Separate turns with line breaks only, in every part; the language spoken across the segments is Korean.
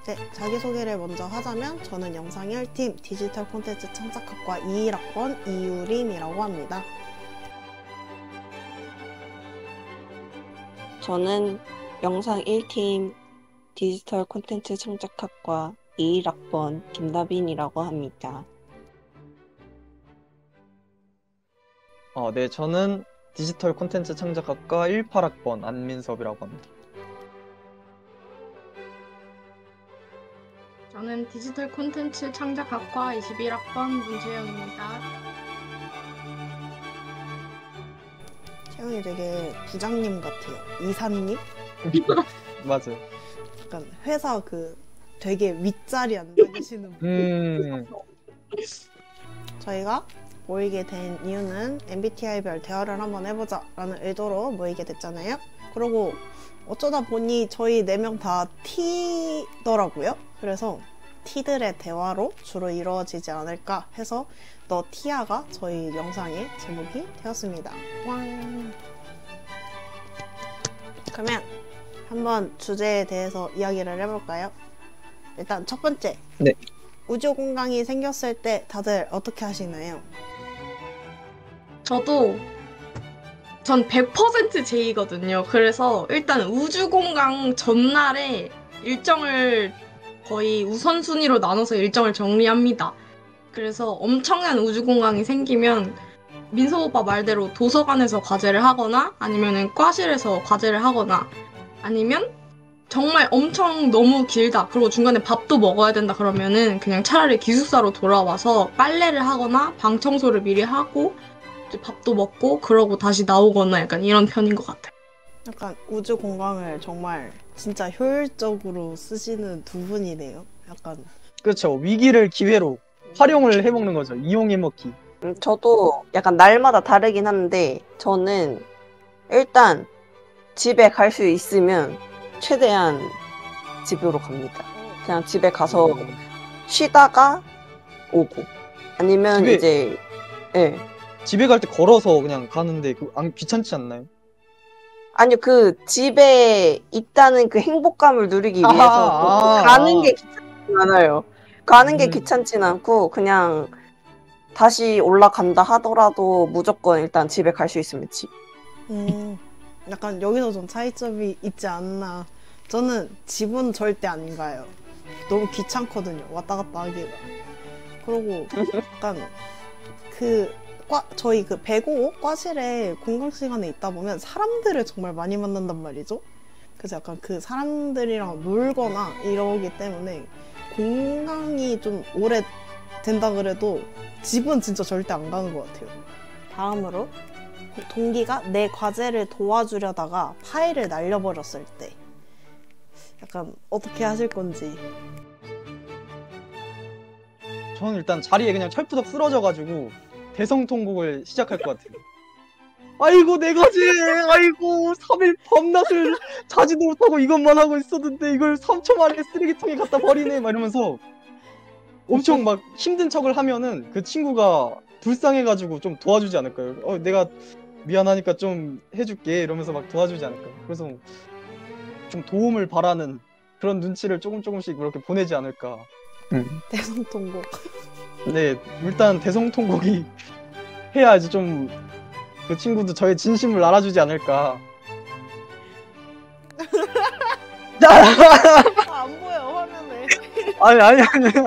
네, 자기소개를 먼저 하자면 저는 영상 1팀 디지털 콘텐츠 창작학과 21학번 이유림이라고 합니다.
저는 영상 1팀 디지털 콘텐츠 창작학과 21학번 김다빈이라고 합니다.
네, 저는 디지털 콘텐츠 창작학과 18학번 안민섭이라고 합니다.
저는 디지털 콘텐츠 창작학과 21학번 문채영입니다.
채영이 되게 부장님 같아요. 이사님?
맞아요.
약간 회사 되게 윗자리 앉아 계시는 분. 저희가 모이게 된 이유는 MBTI별 대화를 한번 해보자 라는 의도로 모이게 됐잖아요. 그리고 어쩌다 보니 저희 4명 다 T더라고요. 그래서 T들의 대화로 주로 이루어지지 않을까 해서 너 T야가 저희 영상의 제목이 되었습니다. 왕. 그러면 한번 주제에 대해서 이야기를 해볼까요? 일단 첫 번째.
네.
우주공간이 생겼을 때 다들 어떻게 하시나요?
전 100% J거든요. 그래서 일단 우주공강 전날에 일정을 거의 우선순위로 나눠서 일정을 정리합니다. 그래서 엄청난 우주공강이 생기면 민섭 오빠 말대로 도서관에서 과제를 하거나 아니면은 과실에서 과제를 하거나 아니면 정말 엄청 너무 길다. 그리고 중간에 밥도 먹어야 된다 그러면은 그냥 차라리 기숙사로 돌아와서 빨래를 하거나 방 청소를 미리 하고 이제 밥도 먹고 그러고 다시 나오거나 약간 이런 편인 것 같아요.
약간 우주공간을 정말 진짜 효율적으로 쓰시는 두 분이네요. 약간
그렇죠. 위기를 기회로 활용을 해먹는 거죠. 이용해먹기.
저도 약간 날마다 다르긴 한데 저는 일단 집에 갈 수 있으면 최대한 집으로 갑니다. 그냥 집에 가서 쉬다가 오고 아니면
집에-
이제 예.
집에 갈 때 걸어서 그냥 가는데 귀찮지 않나요?
아니요, 그 집에 있다는 그 행복감을 누리기 위해서 가는 게 귀찮진 않아요. 가는 게 귀찮진 않고 그냥 다시 올라간다 하더라도 무조건 일단 집에 갈 수 있으면 집.
약간 여기서 좀 차이점이 있지 않나. 저는 집은 절대 안 가요. 너무 귀찮거든요. 왔다 갔다 하기가. 그리고 약간 저희 배고 과실에 공강 시간에 있다 보면 사람들을 정말 많이 만난단 말이죠. 그래서 약간 그 사람들이랑 놀거나 이러기 때문에 공강이 좀 오래 된다 그래도 집은 진짜 절대 안 가는 것 같아요. 다음으로 동기가 내 과제를 도와주려다가 파일을 날려버렸을 때 약간 어떻게 하실 건지.
저는 일단 자리에 그냥 철푸덕 쓰러져가지고 대성통곡을 시작할 것 같아요. 아이고 내 과제! 아이고 3일 밤낮을 자지도 못하고 이것만 하고 있었는데 이걸 3초 만에 쓰레기통에 갖다 버리네 막 이러면서 엄청 막 힘든 척을 하면은 그 친구가 불쌍해가지고 좀 도와주지 않을까요? 내가 미안하니까 좀 해줄게 이러면서 막 도와주지 않을까요? 그래서 좀 도움을 바라는 그런 눈치를 조금씩 그렇게 보내지 않을까.
대성통곡.
네, 일단 대성통곡이 해야지 좀 그 친구도 저의 진심을 알아주지 않을까.
안 보여 화면에.
아니.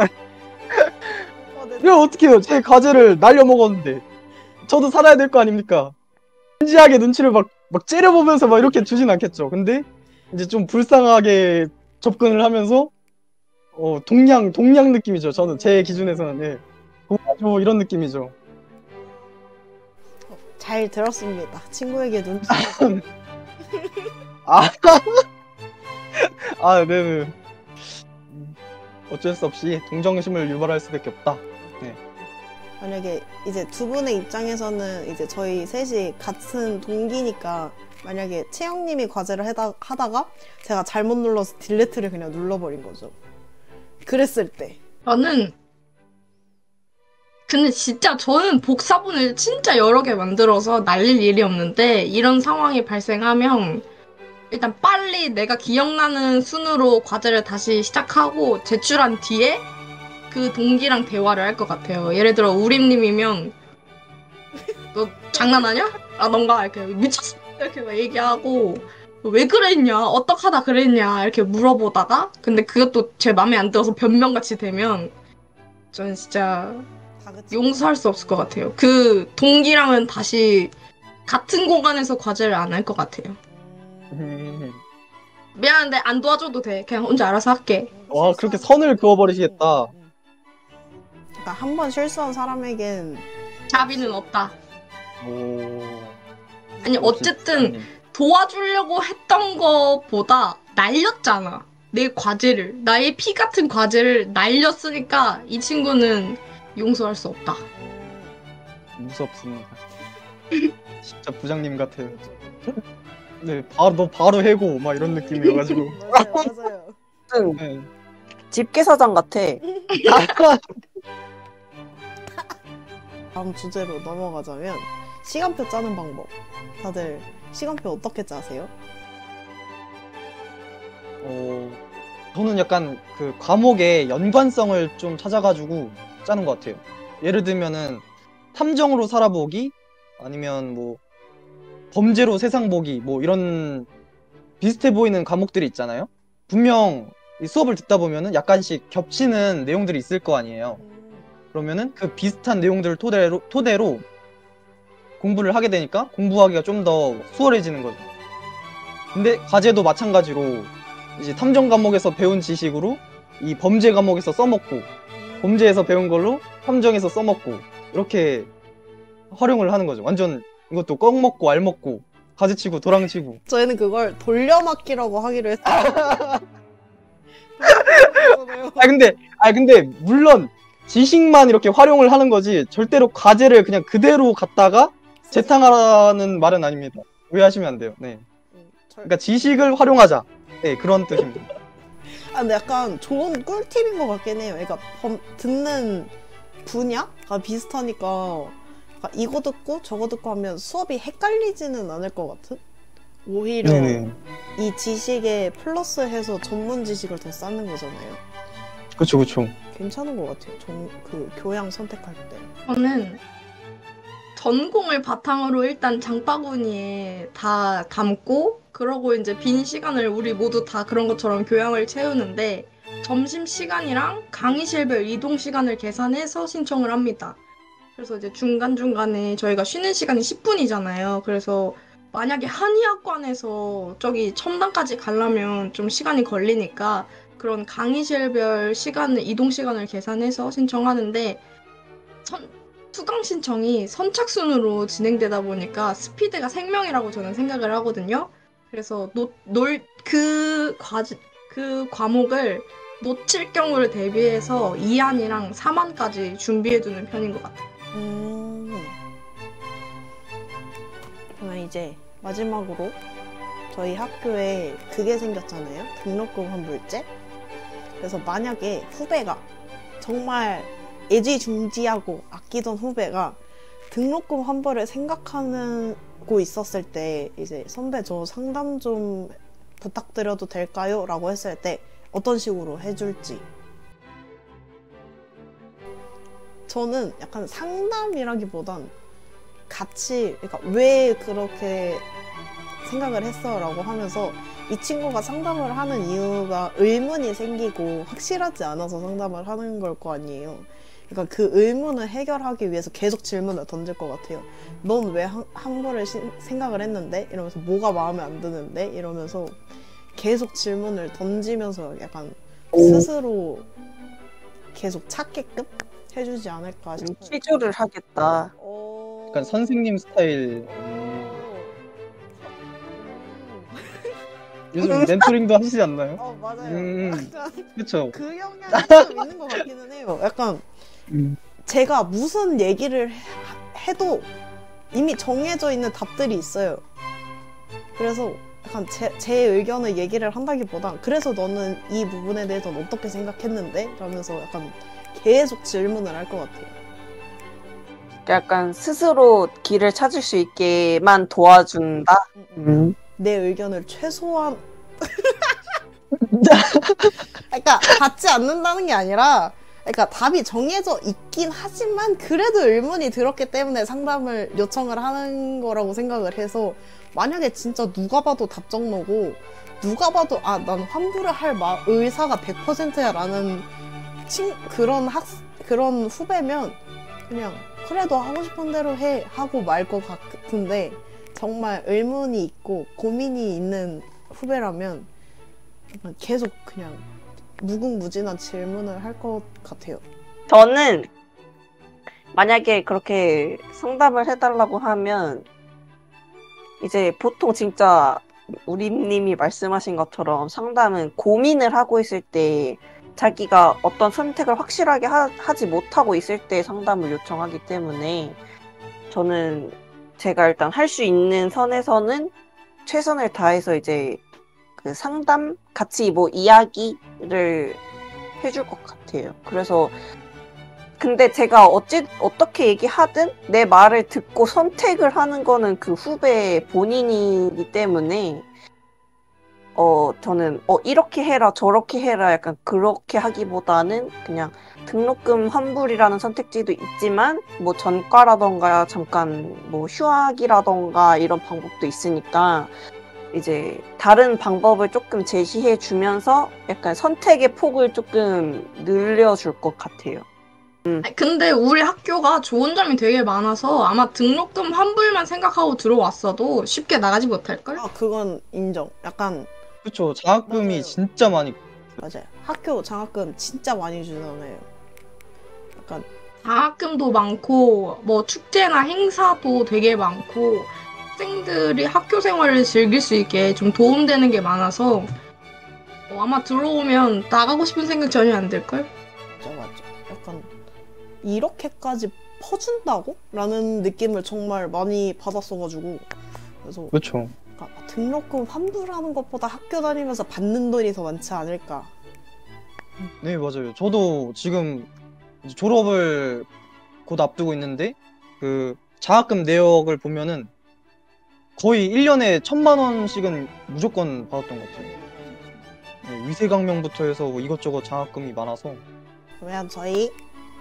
이거 어떻게 해요? 제 과제를 날려먹었는데 저도 살아야 될 거 아닙니까? 진지하게 눈치를 막 째려보면서 막 이렇게 주진 않겠죠. 근데 이제 좀 불쌍하게 접근을 하면서 동양 느낌이죠. 저는 제 기준에서는 네. 도와줘 이런 느낌이죠.
잘 들었습니다. 친구에게 눈치.
네네. 어쩔 수 없이 동정심을 유발할 수밖에 없다. 네.
만약에 이제 두 분의 입장에서는 이제 저희 셋이 같은 동기니까 만약에 채영님이 과제를 하다가 제가 잘못 눌러서 딜레트를 그냥 눌러버린 거죠. 그랬을 때.
근데 진짜 저는 복사본을 진짜 여러 개 만들어서 날릴 일이 없는데 이런 상황이 발생하면 일단 빨리 내가 기억나는 순으로 과제를 다시 시작하고 제출한 뒤에 그 동기랑 대화를 할 것 같아요. 예를 들어 우림님이면 너 장난하냐? 라던가 이렇게 미쳤어 이렇게 막 얘기하고 왜 그랬냐? 어떡하다 그랬냐? 이렇게 물어보다가 근데 그것도 제 마음에 안 들어서 변명같이 되면 저는 진짜
다 같이
용서할 수 없을 것 같아요. 그 동기랑은 다시 같은 공간에서 과제를 안 할 것 같아요. 미안한데 안 도와줘도 돼. 그냥 혼자 알아서 할게.
와, 그렇게 선을 그어버리시겠다.
그러니까 한 번 실수한 사람에겐
자비는 없다.
오.
아니 어쨌든 도와주려고 했던 거보다 날렸잖아. 내 과제를. 나의 피 같은 과제를 날렸으니까 이 친구는 용서할 수 없다.
무섭습니다. 진짜 부장님 같아요. 네, 너 바로 해고 막 이런 느낌이어가지고.
맞아요.
무슨
네.
집게사장 같아.
다음 주제로 넘어가자면 시간표 짜는 방법. 다들 시간표 어떻게 짜세요?
저는 약간 그 과목의 연관성을 좀 찾아가지고 짜는 것 같아요. 예를 들면은 탐정으로 살아보기 아니면 뭐 범죄로 세상 보기 뭐 이런 비슷해 보이는 과목들이 있잖아요. 분명 이 수업을 듣다 보면은 약간씩 겹치는 내용들이 있을 거 아니에요. 그러면은 그 비슷한 내용들을 토대로 공부를 하게 되니까 공부하기가 좀 더 수월해지는 거죠. 근데 과제도 마찬가지로 이제 탐정 과목에서 배운 지식으로 이 범죄 과목에서 써먹고 범죄에서 배운 걸로 탐정에서 써먹고 이렇게 활용을 하는 거죠. 완전 이것도 꺽 먹고 알 먹고 가지치고 도랑치고.
저희는 그걸 돌려막기라고 하기로 했어요.
근데 물론 지식만 이렇게 활용을 하는 거지 절대로 과제를 그냥 그대로 갖다가 재탕하라는 말은 아닙니다. 오해하시면 안 돼요. 네. 그러니까 지식을 활용하자. 네, 그런 뜻입니다.
근데 약간 좋은 꿀팁인 것 같긴 해요. 그러니까 듣는 분야가 비슷하니까 이거 듣고 저거 듣고 하면 수업이 헷갈리지는 않을 것 같은? 오히려
네네.
이 지식에 플러스해서 전문 지식을 더 쌓는 거잖아요.
그쵸.
괜찮은 것 같아요. 그 교양 선택할 때.
저는 전공을 바탕으로 일단 장바구니에 다 담고 그러고 이제 빈 시간을 우리 모두 다 그런 것처럼 교양을 채우는데 점심시간이랑 강의실별 이동 시간을 계산해서 신청을 합니다. 그래서 이제 중간중간에 저희가 쉬는 시간이 10분이잖아요. 그래서 만약에 한의학관에서 저기 첨단까지 가려면 좀 시간이 걸리니까 그런 강의실별 이동 시간을 계산해서 신청하는데 수강 신청이 선착순으로 진행되다 보니까 스피드가 생명이라고 저는 생각을 하거든요. 그래서 그 과목을 놓칠 경우를 대비해서 2안이랑 3안까지 준비해두는 편인 것 같아요.
그러면 이제 마지막으로 저희 학교에 그게 생겼잖아요. 등록금 환불제. 그래서 만약에 후배가 정말 애지중지하고 아끼던 후배가 등록금 환불을 생각하고 있었을 때 이제 선배 저 상담 좀 부탁드려도 될까요? 라고 했을 때 어떤 식으로 해줄지. 저는 약간 상담이라기보단 같이 그러니까 왜 그렇게 생각을 했어? 라고 하면서 이 친구가 상담을 하는 이유가 의문이 생기고 확실하지 않아서 상담을 하는 걸 거 아니에요. 그러니까 그 의문을 해결하기 위해서 계속 질문을 던질 것 같아요. 넌 왜 환불을 생각을 했는데? 이러면서 뭐가 마음에 안 드는데? 이러면서 계속 질문을 던지면서 약간 스스로 계속 찾게끔 해주지 않을까 싶어요.
취조를 하겠다.
약간 선생님 스타일. 요즘 멘토링도 하시지 않나요?
맞아요.
그쵸.
그 영향이 좀 있는 것 같기는 해요. 약간 제가 무슨 얘기를 해도 이미 정해져 있는 답들이 있어요. 그래서 약간 제 의견을 얘기를 한다기보다 그래서 너는 이 부분에 대해서는 어떻게 생각했는데? 라면서 약간 계속 질문을 할 것 같아요.
약간 스스로 길을 찾을 수 있게만 도와준다?
내 의견을 최소한 그러니까 받지 않는다는 게 아니라 그러니까 답이 정해져 있긴 하지만 그래도 의문이 들었기 때문에 상담을 요청을 하는 거라고 생각을 해서 만약에 진짜 누가 봐도 답정너고 누가 봐도 아, 난 환불을 할 의사가 100%야 라는 그런 후배면 그냥 그래도 하고 싶은 대로 해 하고 말 것 같은데 정말 의문이 있고 고민이 있는 후배라면 계속 그냥 무궁무진한 질문을 할 것 같아요.
저는 만약에 그렇게 상담을 해달라고 하면 이제 보통 진짜 우리님이 말씀하신 것처럼 상담은 고민을 하고 있을 때 자기가 어떤 선택을 확실하게 하지 못하고 있을 때 상담을 요청하기 때문에 저는 제가 일단 할 수 있는 선에서는 최선을 다해서 이제 그 상담 같이 뭐 이야기를 해줄 것 같아요. 그래서 근데 제가 어떻게 얘기하든 내 말을 듣고 선택을 하는 거는 그 후배 본인이기 때문에 저는 이렇게 해라 저렇게 해라 약간 그렇게 하기보다는 그냥 등록금 환불이라는 선택지도 있지만 뭐 전과라던가 잠깐 뭐 휴학이라던가 이런 방법도 있으니까 이제 다른 방법을 조금 제시해 주면서 약간 선택의 폭을 조금 늘려줄 것 같아요.
근데 우리 학교가 좋은 점이 되게 많아서 아마 등록금 환불만 생각하고 들어왔어도 쉽게 나가지 못할걸?
아, 그건 인정. 약간
그쵸. 장학금이
맞아요.
진짜 많이.
맞아요. 학교 장학금 진짜 많이 주잖아요. 약간
장학금도 많고 뭐 축제나 행사도 되게 많고 학생들이 학교 생활을 즐길 수 있게 좀 도움되는 게 많아서 아마 들어오면 나가고 싶은 생각 전혀 안 들걸?
맞아. 약간 이렇게까지 퍼준다고? 라는 느낌을 정말 많이 받았어가지고 그래서
그쵸.
그러니까 등록금 환불하는 것보다 학교 다니면서 받는 돈이 더 많지 않을까.
네, 맞아요. 저도 지금 이제 졸업을 곧 앞두고 있는데 그 장학금 내역을 보면은 거의 1년에 1,000만 원씩은 무조건 받았던 것 같아요. 네, 위세강명부터 해서 뭐 이것저것 장학금이 많아서.
그러면 저희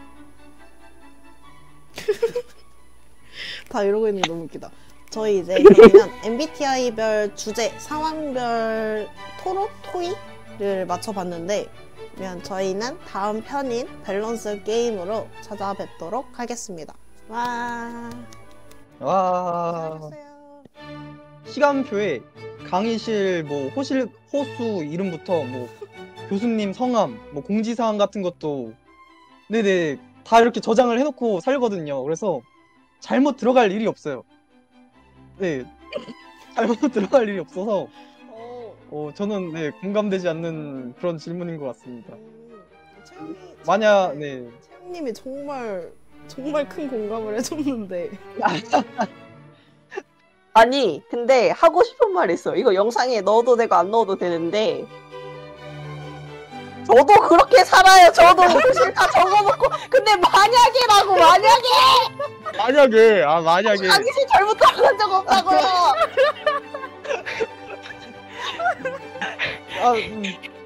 다 이러고 있는 게 너무 웃기다. 저희 이제 그러면 MBTI별 주제 상황별 토론 토의를 맞춰봤는데 그러면 저희는 다음 편인 밸런스 게임으로 찾아뵙도록 하겠습니다. 와. 수고하셨어요.
시간표에 강의실 뭐 호수 이름부터 뭐 교수님 성함 뭐 공지사항 같은 것도 네네 다 이렇게 저장을 해놓고 살거든요. 그래서 잘못 들어갈 일이 없어요. 네, 잘못 들어갈 일이 없어서 저는 네 공감되지 않는 그런 질문인 것 같습니다. 만약 네
채영님이 정말 큰 공감을 해줬는데.
아니 근데 하고 싶은 말 있어. 이거 영상에 넣어도 되고 안 넣어도 되는데 저도 그렇게 살아요. 저도 사실 다 적어놓고 근데 만약에라고
만약에
강의실 잘못 들어간 적 없다고요.